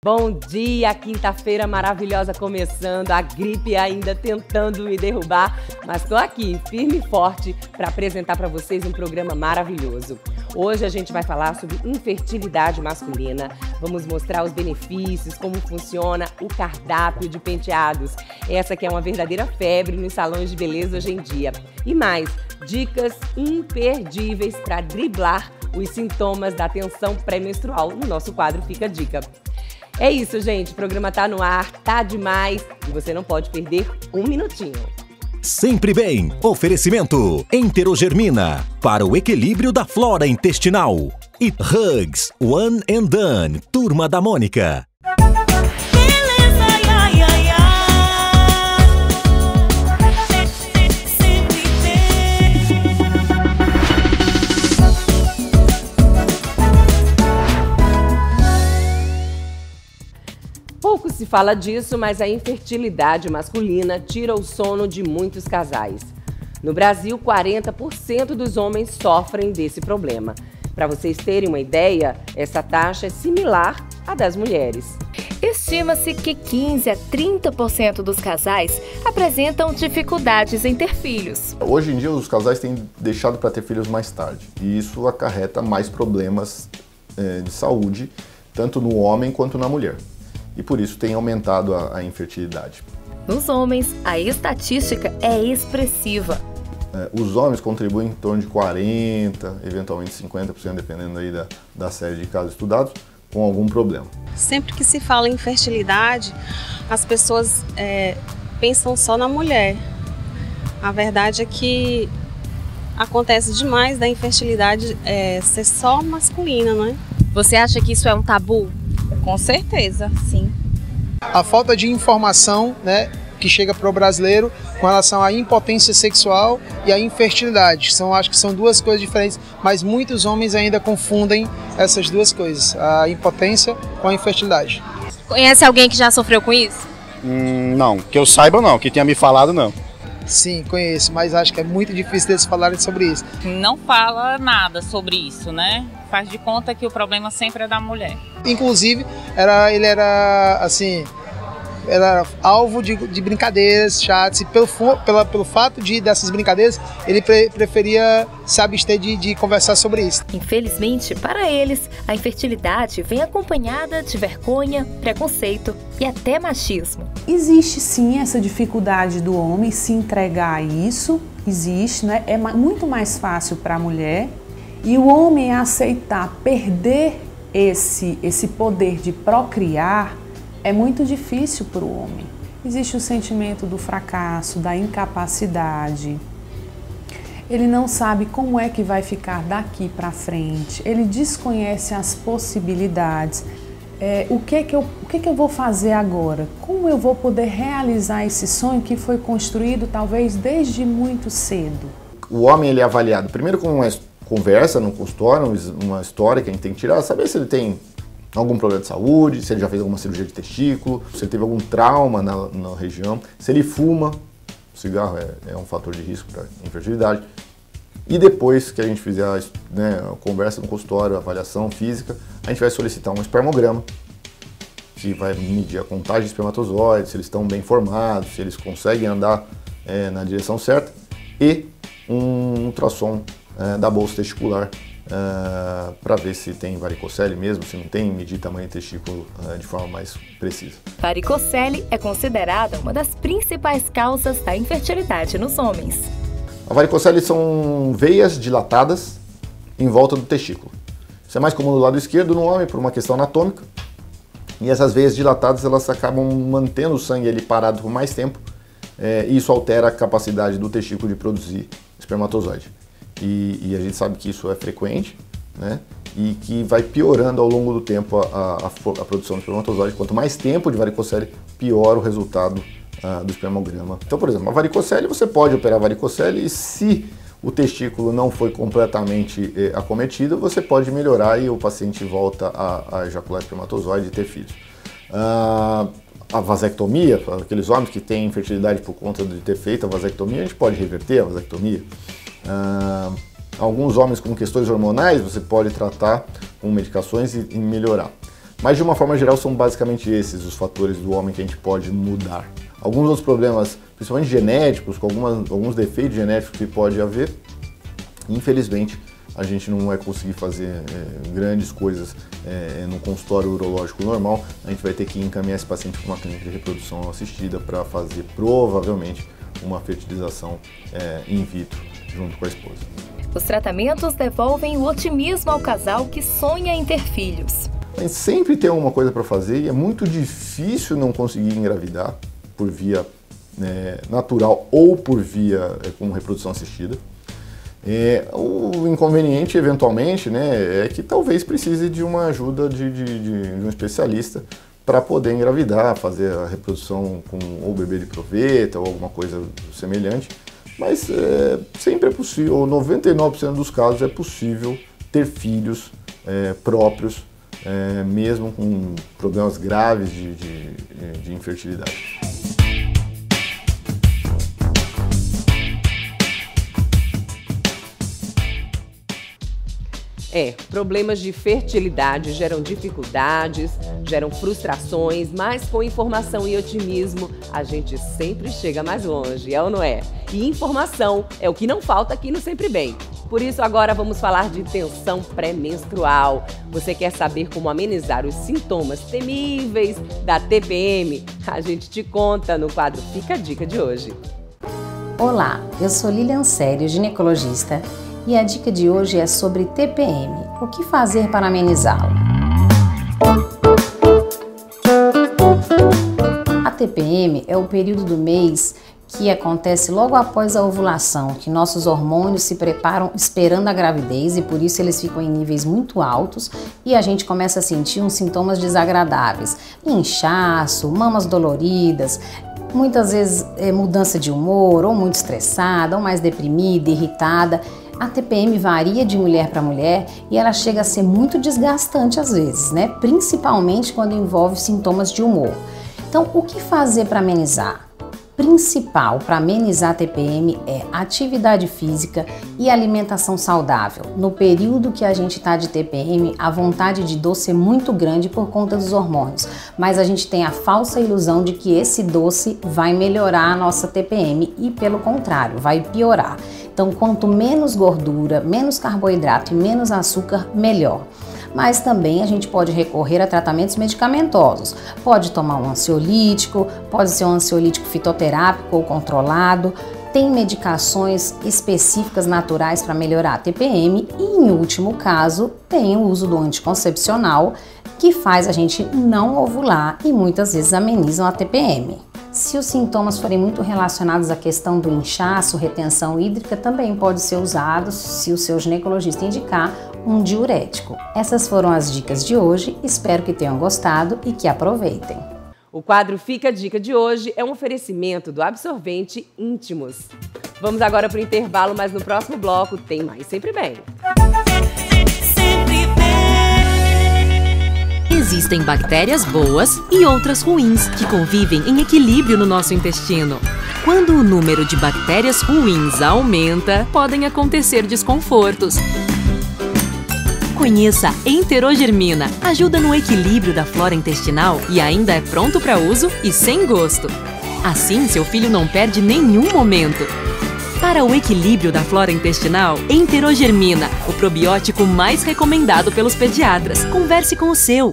Bom dia, quinta-feira maravilhosa começando, a gripe ainda tentando me derrubar, mas tô aqui, firme e forte, para apresentar para vocês um programa maravilhoso. Hoje a gente vai falar sobre infertilidade masculina, vamos mostrar os benefícios, como funciona o cardápio de penteados. Essa que é uma verdadeira febre nos salões de beleza hoje em dia. E mais, dicas imperdíveis para driblar os sintomas da tensão pré-menstrual no nosso quadro Fica a Dica. É isso, gente. O programa tá no ar, tá demais e você não pode perder um minutinho. Sempre bem. Oferecimento Enterogermina para o equilíbrio da flora intestinal. E Hugs One and Done, Turma da Mônica. Pouco se fala disso, mas a infertilidade masculina tira o sono de muitos casais. No Brasil, 40% dos homens sofrem desse problema. Para vocês terem uma ideia, essa taxa é similar à das mulheres. Estima-se que 15 a 30% dos casais apresentam dificuldades em ter filhos. Hoje em dia, os casais têm deixado para ter filhos mais tarde. E isso acarreta mais problemas de saúde, tanto no homem quanto na mulher. E por isso tem aumentado a infertilidade. Nos homens, a estatística é expressiva. Os homens contribuem em torno de 40%, eventualmente 50%, dependendo aí da série de casos estudados, com algum problema. Sempre que se fala em fertilidade, as pessoas pensam só na mulher. A verdade é que acontece demais da infertilidade ser só masculina, não é? Você acha que isso é um tabu? Com certeza, sim. A falta de informação, né, que chega para o brasileiro com relação à impotência sexual e à infertilidade. Acho que são duas coisas diferentes, mas muitos homens ainda confundem essas duas coisas, a impotência com a infertilidade. Conhece alguém que já sofreu com isso? Não, que eu saiba não, que tenha me falado não. Sim, conheço, mas acho que é muito difícil deles falarem sobre isso. Não fala nada sobre isso, né? Faz de conta que o problema sempre é da mulher. Inclusive, ele era alvo de brincadeiras chatas, e pelo fato dessas brincadeiras, ele preferia se abster de conversar sobre isso. Infelizmente, para eles, a infertilidade vem acompanhada de vergonha, preconceito e até machismo. Existe sim essa dificuldade do homem se entregar a isso, existe, né? É muito mais fácil para a mulher, e o homem aceitar perder esse poder de procriar é muito difícil para o homem. Existe o sentimento do fracasso, da incapacidade. Ele não sabe como é que vai ficar daqui para frente. Ele desconhece as possibilidades. O que eu vou fazer agora? Como eu vou poder realizar esse sonho que foi construído talvez desde muito cedo? O homem ele é avaliado primeiro com uma conversa no consultório, uma história que a gente tem que tirar, saber se ele tem algum problema de saúde, se ele já fez alguma cirurgia de testículo, se ele teve algum trauma na região, se ele fuma. O cigarro é um fator de risco para infertilidade. E depois que a gente fizer a conversa no consultório, a avaliação física, a gente vai solicitar um espermograma, que vai medir a contagem de espermatozoides, se eles estão bem formados, se eles conseguem andar na direção certa, e um ultrassom da bolsa testicular, para ver se tem varicocele mesmo, se não tem, medir tamanho do testículo de forma mais precisa. Varicocele é considerada uma das principais causas da infertilidade nos homens. A varicocele são veias dilatadas em volta do testículo. Isso é mais comum do lado esquerdo no homem por uma questão anatômica. E essas veias dilatadas elas acabam mantendo o sangue ali parado por mais tempo. E isso altera a capacidade do testículo de produzir espermatozoide. E a gente sabe que isso é frequente, né? E que vai piorando ao longo do tempo a produção de espermatozoide. Quanto mais tempo de varicocele, pior o resultado do espermograma. Então, por exemplo, a varicocele, você pode operar a varicocele e se o testículo não foi completamente acometido, você pode melhorar e o paciente volta a ejacular espermatozoide e ter filhos. A vasectomia, para aqueles homens que têm infertilidade por conta de ter feito a vasectomia, a gente pode reverter a vasectomia. Alguns homens com questões hormonais, você pode tratar com medicações e melhorar. Mas de uma forma geral são basicamente esses os fatores do homem que a gente pode mudar. Alguns outros problemas, principalmente genéticos, com alguns defeitos genéticos que pode haver, infelizmente a gente não vai conseguir fazer grandes coisas no consultório urológico normal. A gente vai ter que encaminhar esse paciente para uma clínica de reprodução assistida para fazer provavelmente uma fertilização in vitro junto com a esposa. Os tratamentos devolvem o otimismo ao casal que sonha em ter filhos. Mas sempre tem alguma coisa para fazer e é muito difícil não conseguir engravidar por via natural ou por via com reprodução assistida. O inconveniente, eventualmente, é que talvez precise de uma ajuda de um especialista para poder engravidar, fazer a reprodução com ou bebê de proveta ou alguma coisa semelhante. Mas sempre é possível, 99% dos casos é possível ter filhos próprios, mesmo com problemas graves de infertilidade. Problemas de fertilidade geram dificuldades, geram frustrações, mas com informação e otimismo a gente sempre chega mais longe, é ou não é? E informação é o que não falta aqui no Sempre Bem. Por isso agora vamos falar de tensão pré-menstrual. Você quer saber como amenizar os sintomas temíveis da TPM? A gente te conta no quadro Fica a Dica de hoje. Olá, eu sou Lilian Sério, ginecologista, e a dica de hoje é sobre TPM. O que fazer para amenizá-la? A TPM é o período do mês que acontece logo após a ovulação, que nossos hormônios se preparam esperando a gravidez e por isso eles ficam em níveis muito altos e a gente começa a sentir uns sintomas desagradáveis, inchaço, mamas doloridas, muitas vezes mudança de humor, ou muito estressada, ou mais deprimida, irritada. A TPM varia de mulher para mulher e ela chega a ser muito desgastante às vezes, principalmente quando envolve sintomas de humor. Então, o que fazer para amenizar? Principal para amenizar a TPM é atividade física e alimentação saudável. No período que a gente está de TPM, a vontade de doce é muito grande por conta dos hormônios, mas a gente tem a falsa ilusão de que esse doce vai melhorar a nossa TPM e, pelo contrário, vai piorar. Então, quanto menos gordura, menos carboidrato e menos açúcar, melhor. Mas também a gente pode recorrer a tratamentos medicamentosos. Pode tomar um ansiolítico, pode ser um ansiolítico fitoterápico ou controlado. Tem medicações específicas naturais para melhorar a TPM e, em último caso, tem o uso do anticoncepcional, que faz a gente não ovular e muitas vezes amenizam a TPM. Se os sintomas forem muito relacionados à questão do inchaço, retenção hídrica, também pode ser usado, se o seu ginecologista indicar, um diurético. Essas foram as dicas de hoje, espero que tenham gostado e que aproveitem. O quadro Fica a Dica de hoje é um oferecimento do Absorvente Íntimos. Vamos agora para o intervalo, mas no próximo bloco tem mais Sempre Bem. Existem bactérias boas e outras ruins que convivem em equilíbrio no nosso intestino. Quando o número de bactérias ruins aumenta, podem acontecer desconfortos. Conheça Enterogermina. Ajuda no equilíbrio da flora intestinal e ainda é pronto para uso e sem gosto. Assim, seu filho não perde nenhum momento. Para o equilíbrio da flora intestinal, Enterogermina, o probiótico mais recomendado pelos pediatras. Converse com o seu.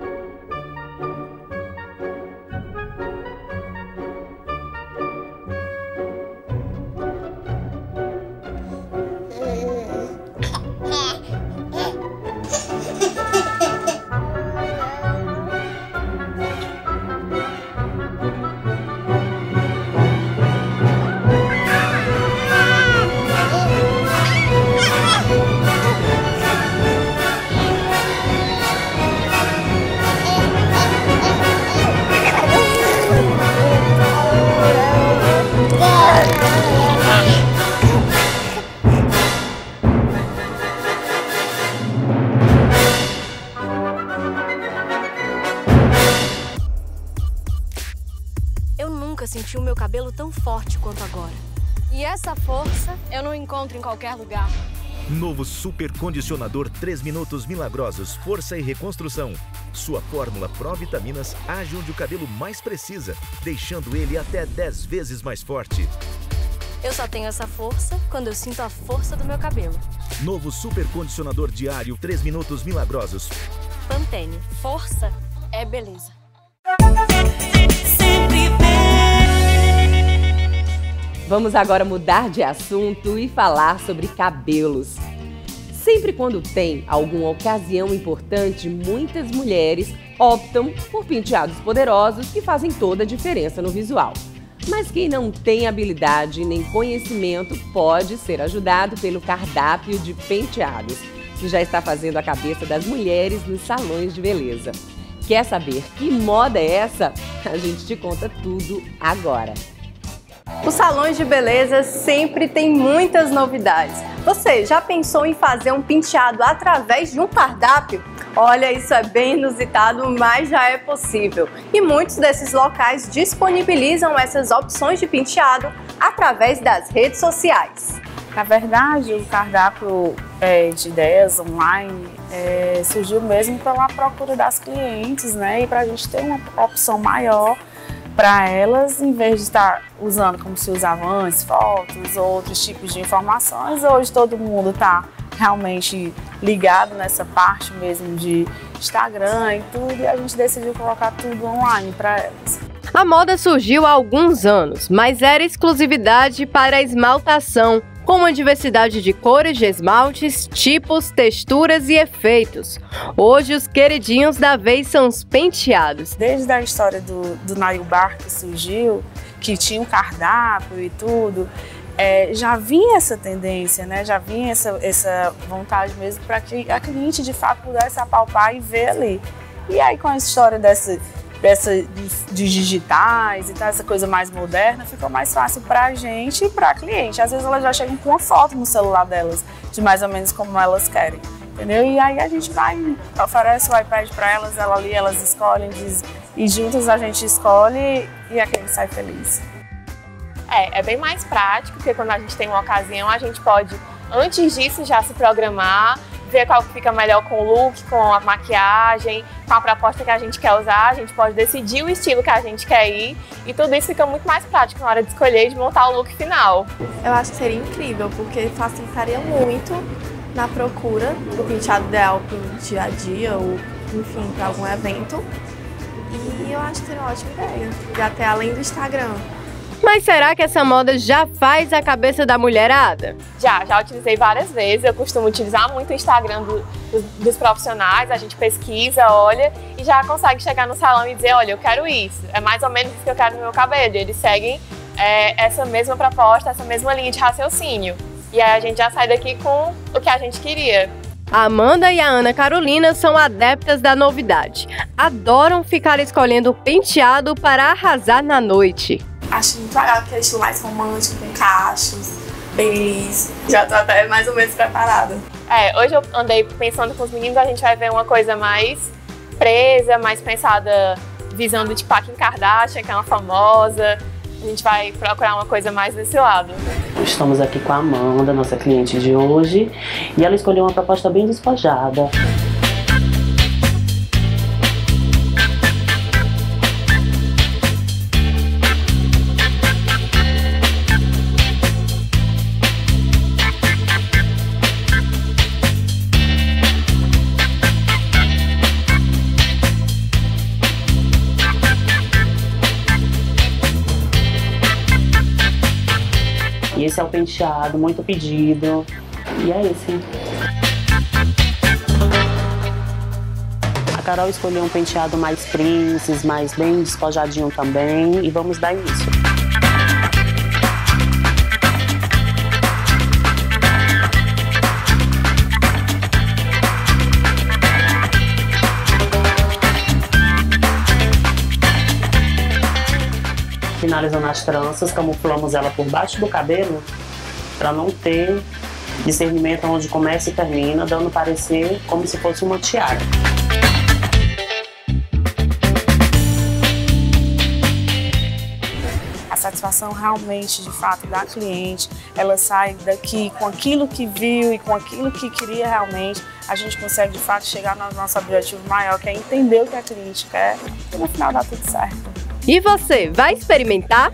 Senti o meu cabelo tão forte quanto agora. E essa força eu não encontro em qualquer lugar. Novo Super Condicionador 3 Minutos Milagrosos, Força e Reconstrução. Sua fórmula Pro Vitaminas age onde o cabelo mais precisa, deixando ele até 10 vezes mais forte. Eu só tenho essa força quando eu sinto a força do meu cabelo. Novo Super Condicionador Diário 3 Minutos Milagrosos. Pantene. Força é beleza. Vamos agora mudar de assunto e falar sobre cabelos. Sempre quando tem alguma ocasião importante, muitas mulheres optam por penteados poderosos que fazem toda a diferença no visual. Mas quem não tem habilidade nem conhecimento pode ser ajudado pelo cardápio de penteados, que já está fazendo a cabeça das mulheres nos salões de beleza. Quer saber que moda é essa? A gente te conta tudo agora. Os salões de beleza sempre têm muitas novidades. Você já pensou em fazer um penteado através de um cardápio? Olha, isso é bem inusitado, mas já é possível. E muitos desses locais disponibilizam essas opções de penteado através das redes sociais. Na verdade, o cardápio de ideias online surgiu mesmo pela procura das clientes, né? E para a gente ter uma opção maior para elas, em vez de estar usando como se usava antes, fotos ou outros tipos de informações. Hoje todo mundo está realmente ligado nessa parte mesmo de Instagram e tudo, e a gente decidiu colocar tudo online para elas. A moda surgiu há alguns anos, mas era exclusividade para a esmaltação, com uma diversidade de cores de esmaltes, tipos, texturas e efeitos. Hoje, os queridinhos da vez são os penteados. Desde a história do nail bar que surgiu, que tinha um cardápio e tudo, já vinha essa tendência, né? Já vinha essa vontade mesmo para que a cliente de fato pudesse apalpar e ver ali. E aí, com a história de digitais e tal, essa coisa mais moderna, ficou mais fácil pra gente e pra cliente. Às vezes elas já chegam com uma foto no celular delas, de mais ou menos como elas querem, entendeu? E aí a gente oferece o iPad pra elas, ela ali, elas escolhem, e juntas a gente escolhe e a cliente sai feliz. É bem mais prático, porque quando a gente tem uma ocasião, a gente pode, antes disso, já se programar, ver qual que fica melhor com o look, com a maquiagem, com a proposta que a gente quer usar, a gente pode decidir o estilo que a gente quer ir e tudo isso fica muito mais prático na hora de escolher e de montar o look final. Eu acho que seria incrível, porque facilitaria muito na procura do penteado ideal para o dia a dia ou, enfim, para algum evento. E eu acho que seria uma ótima ideia, e até além do Instagram. Mas será que essa moda já faz a cabeça da mulherada? Já utilizei várias vezes. Eu costumo utilizar muito o Instagram dos profissionais. A gente pesquisa, olha e já consegue chegar no salão e dizer, olha, eu quero isso. É mais ou menos isso que eu quero no meu cabelo. Eles seguem essa mesma proposta, essa mesma linha de raciocínio. E aí a gente já sai daqui com o que a gente queria. A Amanda e a Ana Carolina são adeptas da novidade. Adoram ficar escolhendo o penteado para arrasar na noite. Acho muito legal aquele estilo mais romântico, com cachos, bem liso. Já tô até mais ou menos preparada. Hoje eu andei pensando com os meninos, a gente vai ver uma coisa mais presa, mais pensada, visando tipo a Kim Kardashian, que é uma famosa. A gente vai procurar uma coisa mais desse lado. Estamos aqui com a Amanda, nossa cliente de hoje, e ela escolheu uma proposta bem despojada. E esse é o penteado, muito pedido. E é esse. A Carol escolheu um penteado mais princess, mais bem despojadinho também. E vamos dar início. Finalizando as tranças, camuflamos ela por baixo do cabelo para não ter discernimento onde começa e termina, dando parecer como se fosse uma tiara. As satisfação realmente, de fato, da cliente, ela sai daqui com aquilo que viu e com aquilo que queria realmente, a gente consegue, de fato, chegar no nosso objetivo maior, que é entender o que a cliente quer e no final dá tudo certo. E você, vai experimentar?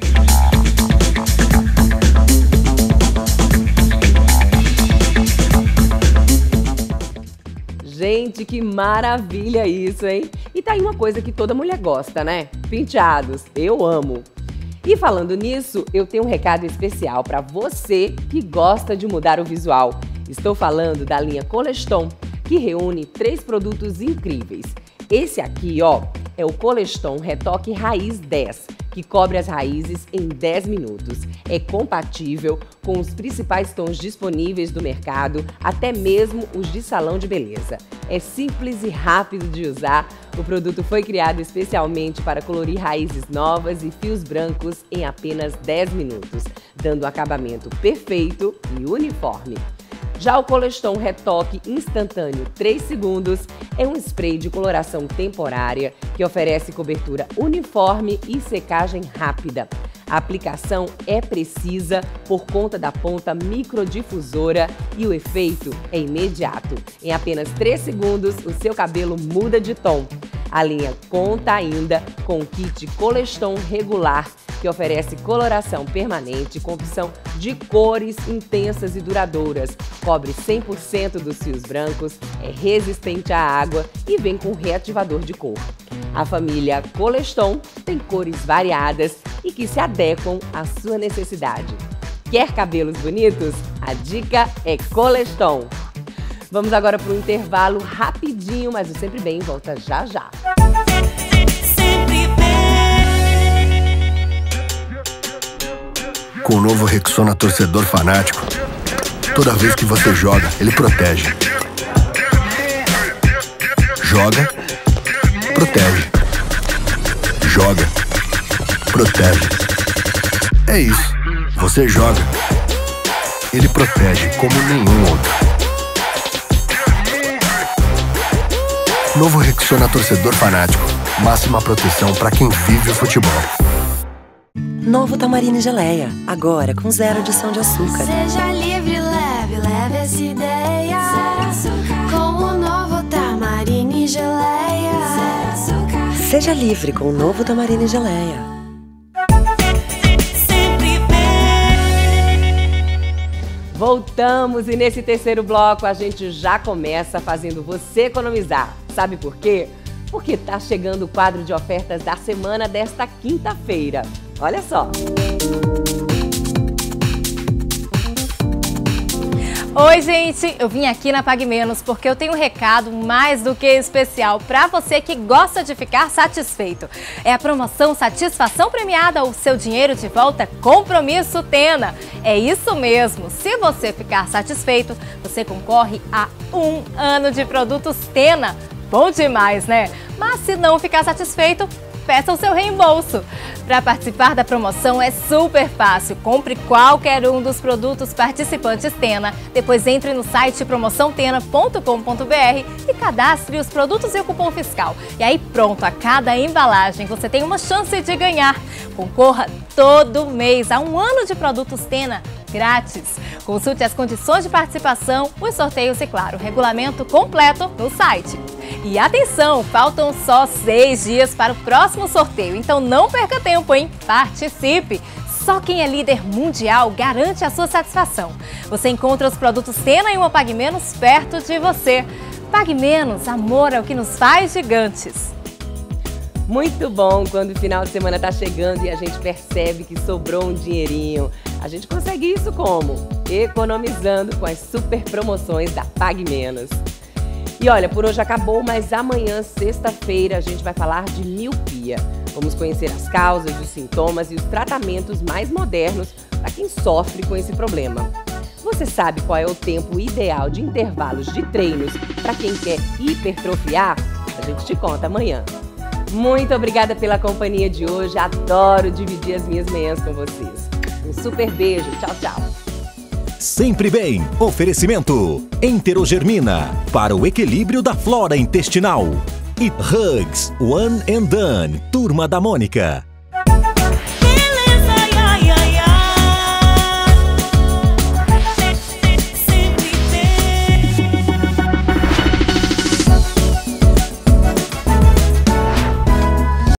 Gente, que maravilha isso, hein? E tá aí uma coisa que toda mulher gosta, né? Penteados. Eu amo. E falando nisso, eu tenho um recado especial para você que gosta de mudar o visual. Estou falando da linha Coleston, que reúne 3 produtos incríveis. Esse aqui, ó, é o Coleston Retoque Raiz 10, que cobre as raízes em 10 minutos. É compatível com os principais tons disponíveis do mercado, até mesmo os de salão de beleza. É simples e rápido de usar. O produto foi criado especialmente para colorir raízes novas e fios brancos em apenas 10 minutos, dando um acabamento perfeito e uniforme. Já o Coleston Retoque Instantâneo 3 segundos é um spray de coloração temporária que oferece cobertura uniforme e secagem rápida. A aplicação é precisa por conta da ponta microdifusora e o efeito é imediato. Em apenas 3 segundos, o seu cabelo muda de tom. A linha conta ainda com o kit Coleston Regular, que oferece coloração permanente com opção de cores intensas e duradouras. Cobre 100% dos fios brancos, é resistente à água e vem com reativador de cor. A família Coleston tem cores variadas e que se adequam à sua necessidade. Quer cabelos bonitos? A dica é Coleston. Vamos agora para um intervalo rapidinho, mas o Sempre Bem volta já já. Com o novo Rexona Torcedor Fanático, toda vez que você joga, ele protege. Joga, protege. Joga, protege. É isso. Você joga, ele protege como nenhum outro. Novo Rexona Torcedor Fanático. Máxima proteção para quem vive o futebol. Novo Tamarine Geleia, agora com 0 adição de açúcar. Seja livre, leve essa ideia. Com o novo Tamarine Geleia. Seja livre com o novo Tamarine Geleia. Voltamos e nesse terceiro bloco a gente já começa fazendo você economizar. Sabe por quê? Porque tá chegando o quadro de ofertas da semana desta quinta-feira. Olha só. Oi, gente! Eu vim aqui na Pague Menos porque eu tenho um recado mais do que especial para você que gosta de ficar satisfeito. É a promoção Satisfação Premiada, o seu dinheiro de volta, Compromisso Tena. É isso mesmo! Se você ficar satisfeito, você concorre a 1 ano de produtos Tena. Bom demais, né? Mas se não ficar satisfeito, peça o seu reembolso. Para participar da promoção é super fácil. Compre qualquer um dos produtos participantes Tena. Depois entre no site promoçãotena.com.br e cadastre os produtos e o cupom fiscal. E aí pronto, a cada embalagem você tem uma chance de ganhar. Concorra todo mês a 1 ano de produtos Tena grátis. Consulte as condições de participação, os sorteios e, claro, o regulamento completo no site. E atenção, faltam só 6 dias para o próximo sorteio, então não perca tempo, hein? Participe! Só quem é líder mundial garante a sua satisfação. Você encontra os produtos Tena em uma Pague Menos perto de você. Pague Menos, amor é o que nos faz gigantes. Muito bom quando o final de semana tá chegando e a gente percebe que sobrou um dinheirinho. A gente consegue isso como? Economizando com as super promoções da Pague Menos. E olha, por hoje acabou, mas amanhã, sexta-feira, a gente vai falar de miopia. Vamos conhecer as causas, os sintomas e os tratamentos mais modernos para quem sofre com esse problema. Você sabe qual é o tempo ideal de intervalos de treinos para quem quer hipertrofiar? A gente te conta amanhã. Muito obrigada pela companhia de hoje. Adoro dividir as minhas manhãs com vocês. Um super beijo. Tchau, tchau. Sempre Bem. Oferecimento Enterogermina para o equilíbrio da flora intestinal. E Hugs One and Done, Turma da Mônica.